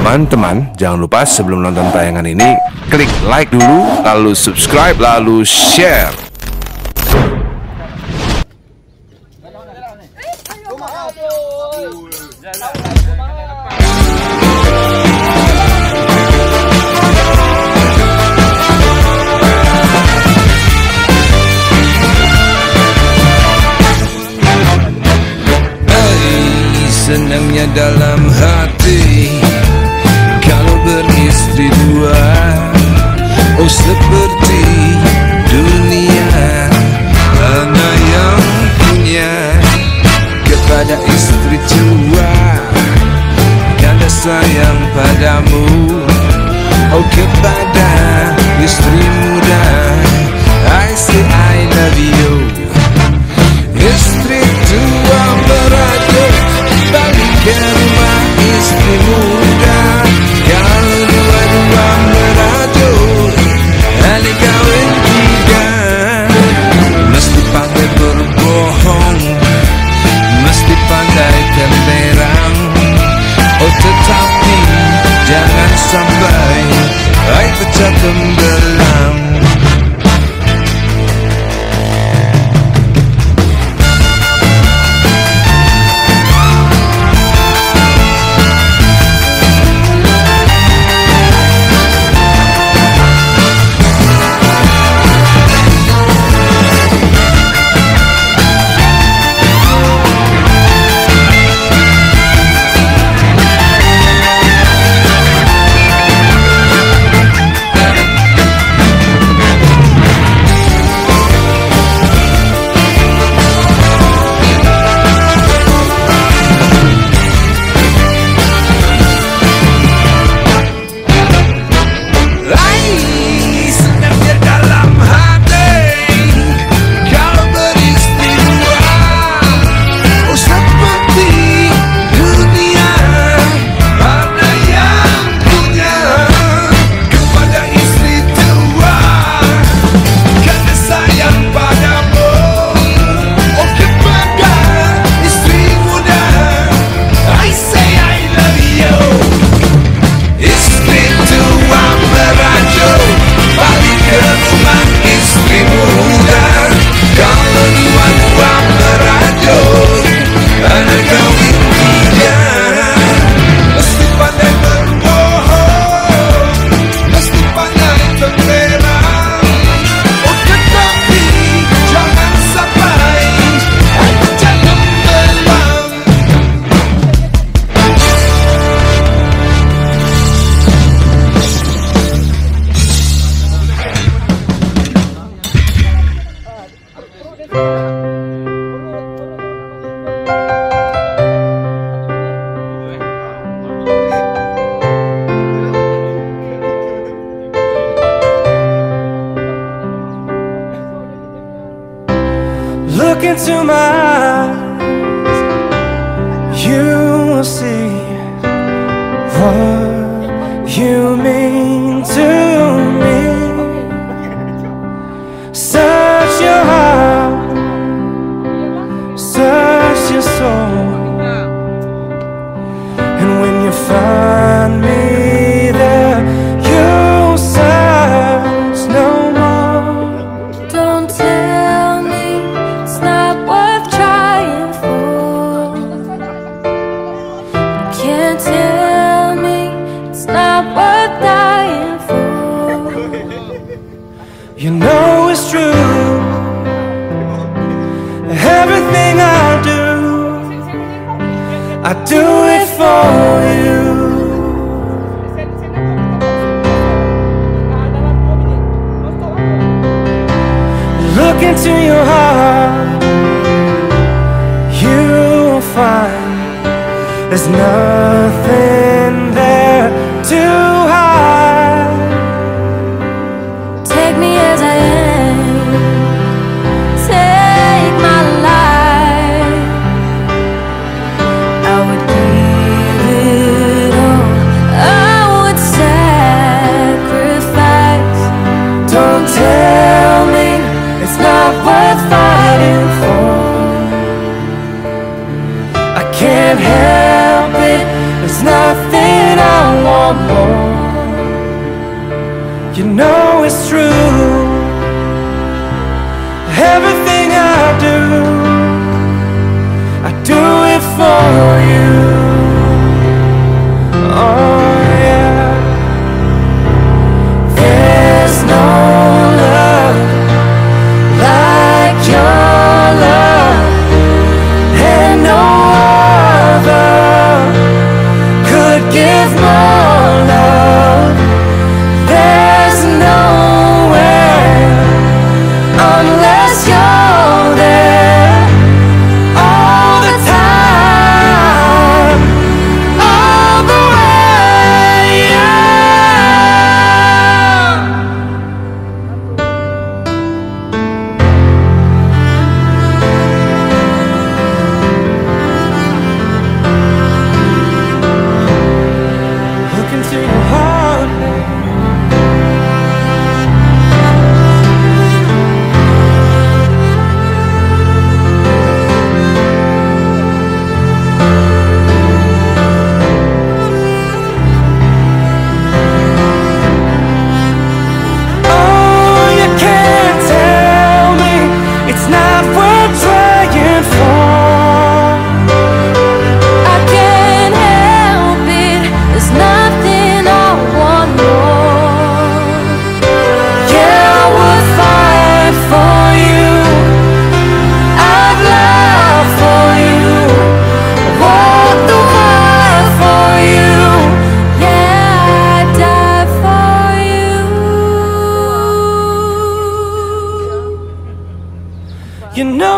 Teman-teman, jangan lupa sebelum nonton tayangan ini, klik like dulu, lalu subscribe, lalu share. Senangnya dalam hati kalau beristri dua. Oh seperti dunia hanya yang punya kepada istri tua. Tanda sayang padamu, oh kepada istri muda, I say I love you. Istri tua merajuk balik ke rumah istri muda. Kalau dua-dua merajuk hari kawin tiga, mesti pandai berbohong, mesti pandai temperang. Oh tetapi jangan sampai air pecah tembelang. Look into my eyes, you will see what you mean to me. Search your heart, search your soul, and when you find me there, you'll search no more. Don't tell me it's not worth trying for. Can't tell me it's not worth dying for. You know it's true. Everything I do it for you. Look into your heart, you'll find there's nothing there to hide. Take me as I am, take my life. I would give it all, I would sacrifice. Don't tell me it's not worth fighting for. I can't help it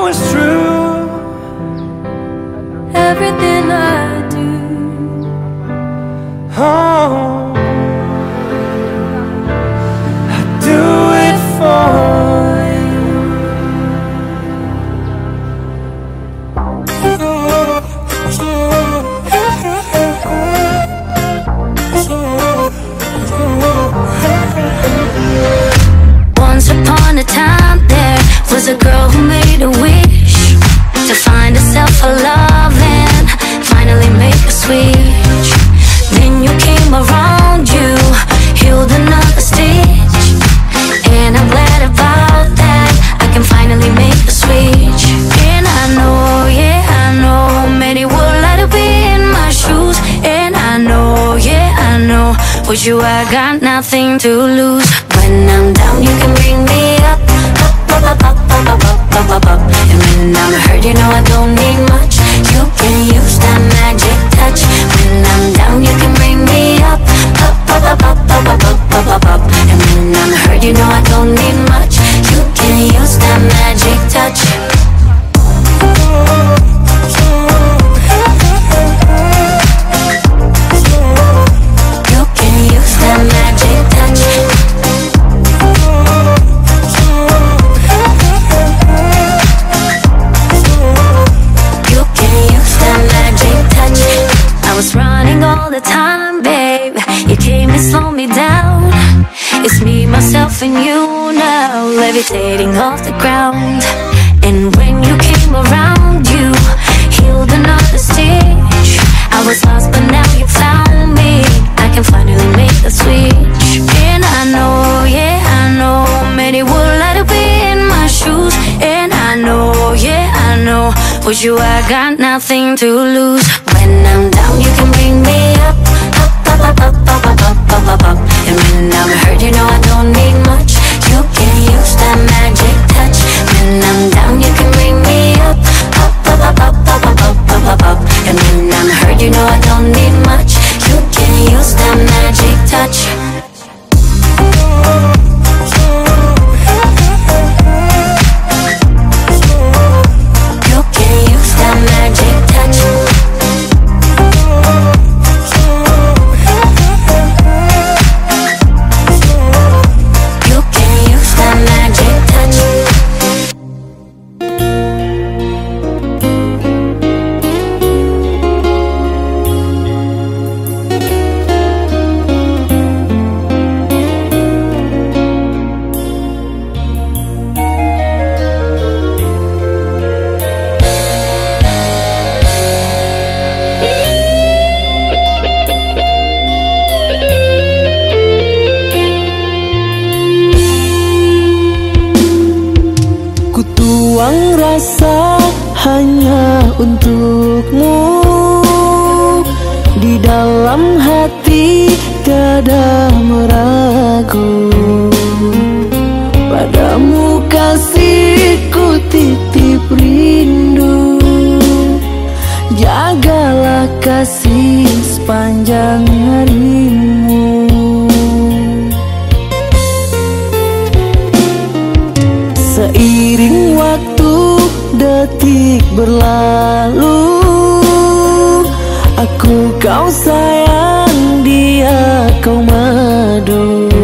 it's true. everything I do. Oh, I do it for Once upon a time there was a girl who made a wish to find herself a love and finally make a switch. Then you came around, you healed another stitch, and I'm glad about that. I can finally make the switch. And I know, yeah, I know many would like to be in my shoes. And I know, yeah, I know with you I got nothing to lose. When I'm down you can bring me up, up, up, up, up, up, up, up, up, up. And when I'm hurt you know I don't need much. You can use that magic touch. When I'm down you can bring me up, up, up, up, up, up, up, up, up, up, up. And when I'm hurt you know I don't need much. You can use that magic touch. You can use that magic touch. You can use that magic touch. I was running all the time, babe. You came and slowed me down. It's me, myself, and you now, levitating off the ground. And when you came around, you healed another stitch. I was lost, but now you found me. I can finally make the switch. And I know, yeah, I know many would like to be in my shoes. And I know, yeah, I know with you I got nothing to lose. When I'm down, you can bring me up, up, up, up, up, up, up, up, up, up. And when I'm hurt, you know I don't need much. You can use that magic touch. When I'm down, you can bring me up, up, up, up, up, up, up, up, up, up, up. And when I'm hurt, you know I don't need much. You can use that magic touch. You can use that magic touch. You can use that magic touch. ku tuang rasa hanya untukmu. Di dalam hati tiada meragu. Padamu kasihku titip rindu. Jagalah kasih sepanjang harimu. Seiring waktu detik berlalu, aku kau sayang, dia kau madu.